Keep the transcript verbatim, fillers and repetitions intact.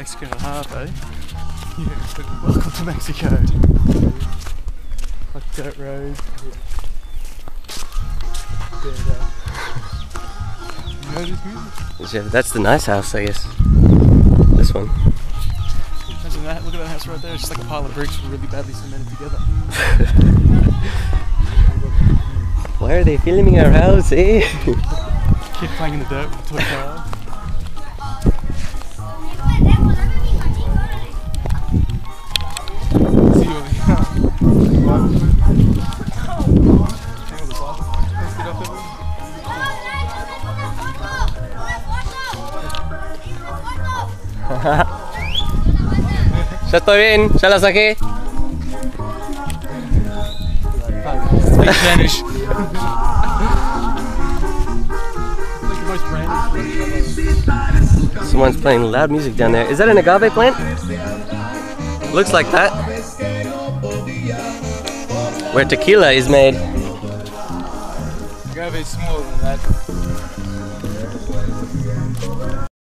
Mexico and a half, eh? Yeah. Welcome to Mexico. Like dirt road. Yeah. You know this music? Yeah, that's the nice house, I guess. This one. Imagine that. Look at that house right there. It's just like a pile of bricks really badly cemented together. Why are they filming our house, eh? Kid playing in the dirt with a toy car. See you over here. Ya estoy bien, ya la saqué. Speak Spanish. Someone's playing loud music down there. Is that an agave plant? Looks like that. Where tequila is made. Agave is smaller than that.